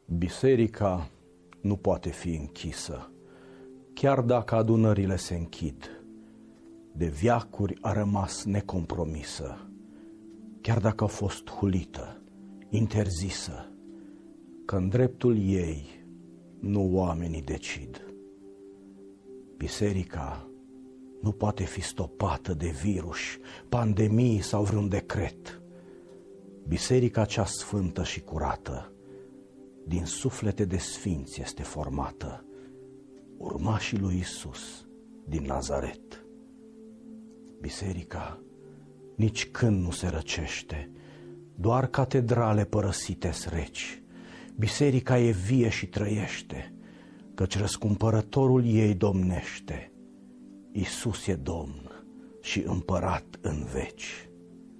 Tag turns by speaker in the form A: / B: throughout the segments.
A: Biserica nu poate fi închisă, chiar dacă adunările se închid. De veacuri a rămas necompromisă, chiar dacă a fost hulită, interzisă, că în dreptul ei nu oamenii decid. Biserica nu poate fi stopată de virus, pandemii sau vreun decret. Biserica cea sfântă și curată, din suflete de sfinți este formată, urmașii lui Iisus din Nazaret. Biserica nici când nu se răcește, doar catedrale părăsite-s reci. Biserica e vie și trăiește, căci răscumpărătorul ei domnește. Iisus e Domn și împărat în veci.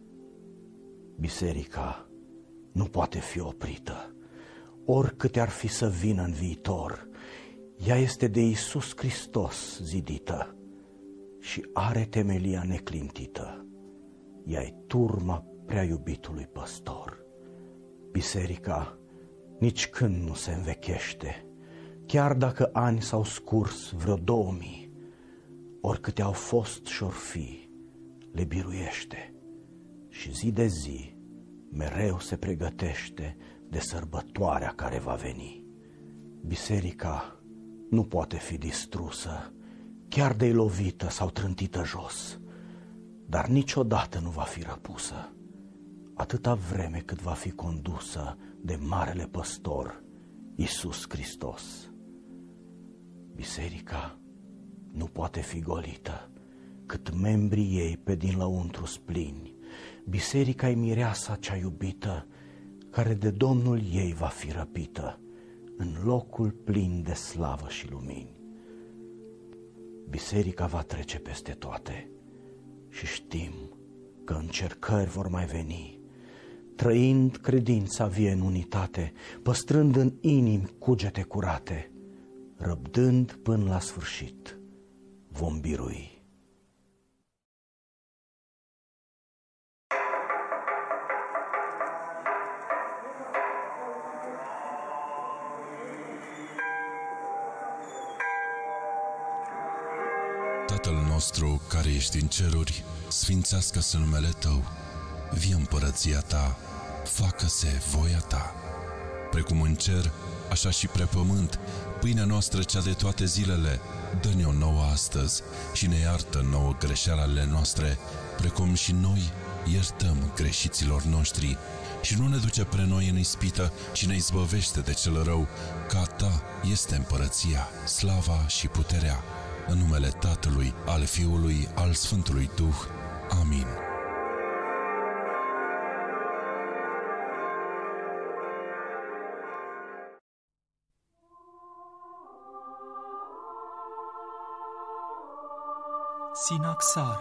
A: Biserica nu poate fi oprită, oricâte ar fi să vină în viitor. Ea este de Iisus Hristos zidită și are temelia neclintită. Ea-i turma prea iubitului păstor. Biserica nici când nu se învechește, chiar dacă ani s-au scurs vreo 2000, oricâte au fost și-or fi, le biruiește și zi de zi mereu se pregătește de sărbătoarea care va veni. Biserica nu poate fi distrusă, chiar de-i lovită sau trântită jos, dar niciodată nu va fi răpusă, atâta vreme cât va fi condusă de Marele Păstor, Iisus Hristos. Biserica nu poate fi golită, cât membrii ei pe din lăuntru splini. Biserica-i mireasa cea iubită, care de Domnul ei va fi răpită, în locul plin de slavă și lumini. Biserica va trece peste toate și știm că încercări vor mai veni. Trăind credința vie în unitate, păstrând în inimi cugete curate, răbdând până la sfârșit, vom birui.
B: Tatăl nostru care ești în ceruri, sfințească-se numele Tău, vie împărăția Ta, facă-se voia Ta, precum în cer, așa și pe pământ. Pâinea noastră cea de toate zilele, dă-ne-o nouă astăzi și ne iartă nouă greșelile noastre, precum și noi iertăm greșiților noștri. Și nu ne duce pre noi în ispită, ci ne izbăvește de cel rău, că a Ta este împărăția, slava și puterea, în numele Tatălui, al Fiului, al Sfântului Duh. Amin.
C: Sinaxar.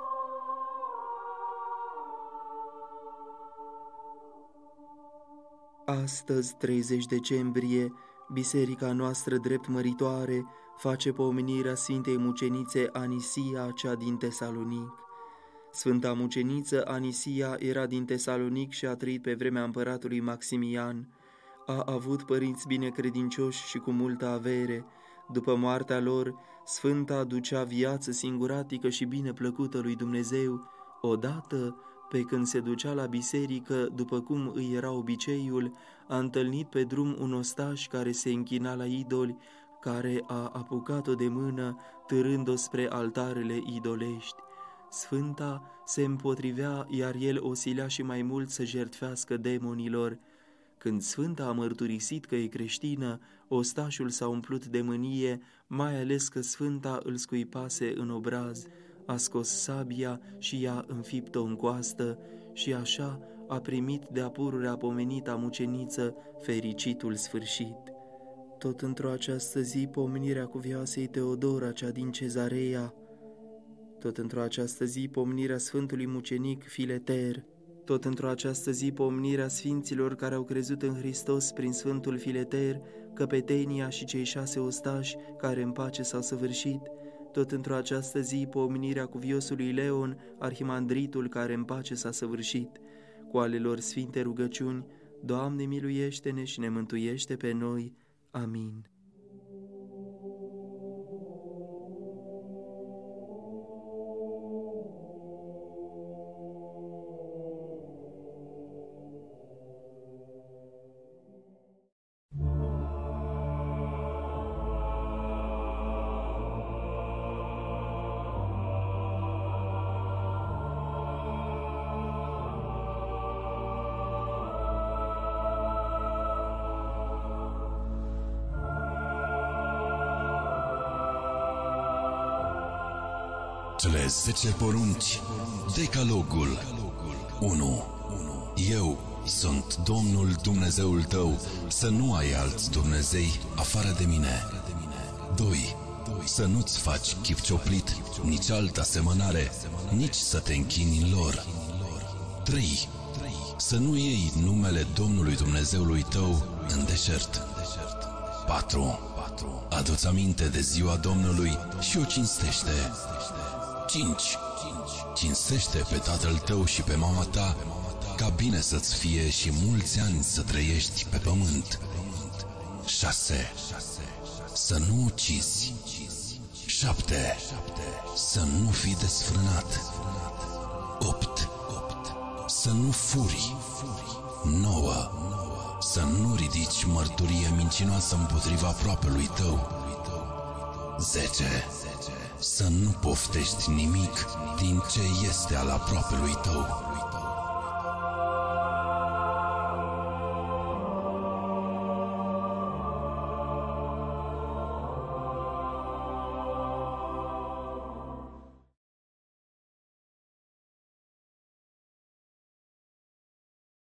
C: Astăzi, 30 decembrie, biserica noastră drept măritoare face pomenirea Sfintei Mucenițe Anisia, cea din Tesalonic. Sfânta Muceniță Anisia era din Tesalonic și a trăit pe vremea împăratului Maximian. A avut părinți binecredincioși și cu multă avere. După moartea lor, Sfânta ducea viață singuratică și bine plăcută lui Dumnezeu. Odată, pe când se ducea la biserică, după cum îi era obiceiul, a întâlnit pe drum un ostaș care se închina la idoli, care a apucat-o de mână, târând-o spre altarele idolești. Sfânta se împotrivea, iar el o silea și mai mult să jertfească demonilor. Când Sfânta a mărturisit că e creștină, ostașul s-a umplut de mânie, mai ales că Sfânta îl scuipase în obraz. A scos sabia și i-a înfipt-o în coastă și așa a primit de-a pururea pomenita muceniță fericitul sfârșit. Tot într-o această zi, pomenirea cuvioasei Teodora, cea din Cezarea. Tot într-o această zi, pomenirea Sfântului Mucenic Fileter. Tot într-o această zi, pomenirea sfinților care au crezut în Hristos prin Sfântul Fileter, căpetenia și cei 6 ostași care în pace s-au săvârșit. Tot într-o această zi, pomenirea cuviosului Leon, arhimandritul care în pace s-a săvârșit. Cu ale lor sfinte rugăciuni, Doamne, miluiește-ne și ne mântuiește pe noi. Amin.
B: Cele 10 porunci, Decalogul. 1. Eu sunt Domnul Dumnezeul tău, să nu ai alți Dumnezei afară de mine. 2. Să nu-ți faci chip cioplit, nici altă asemănare, nici să te închini în lor. 3. Să nu iei numele Domnului Dumnezeului tău în deșert. 4. Adu-ți aminte de ziua Domnului și o cinstește. 5. Cinstește pe tatăl tău și pe mama ta, ca bine să-ți fie și mulți ani să trăiești pe pământ. 6. Să nu ucizi. 7. Să nu fii desfrânat. 8. Să nu furi. 9. Să nu ridici mărturie mincinoasă împotriva aproapelui tău. 10. Să nu poftești nimic din ce este al aproapelui tău.